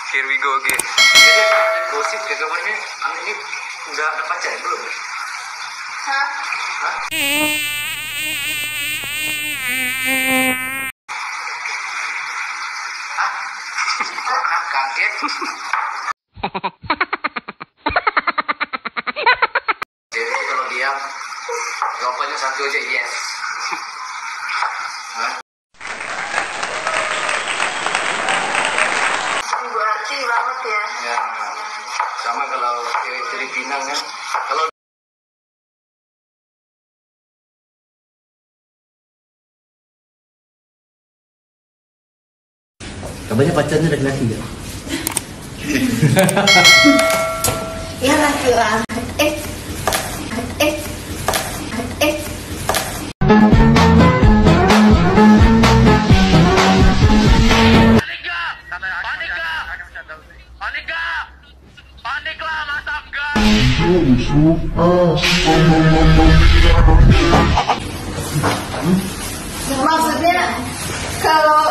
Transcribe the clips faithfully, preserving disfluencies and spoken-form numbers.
Here we go again. Jadi ada gosip ya kawan ini, Ami ini udah ada pacar belum? Hah? Hah? Hah? Kok ah, kaget? Jadi kalau diam, jawabannya satu aja, yes. Hah? Berarti banget ya. Ya, sama kalau cewek dari Pinang kan, kalau kabarnya pacarnya laki-laki ya? Ya laki-laki. Eh, eh, eh. Maksudnya kalau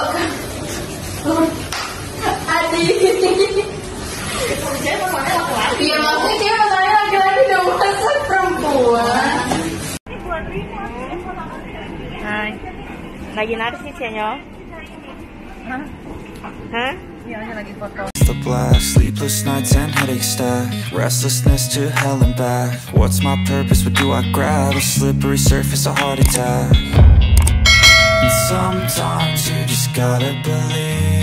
adik iya maksudnya dia matanya laki-laki dong, masa perempuan. Hai, lagi nari sih Cianyo? Hah? Hah? Iya, lagi foto. The blast, sleepless nights and headaches stack, restlessness to hell and back. What's my purpose? What do I grab? A slippery surface, a heart attack. And sometimes you just gotta believe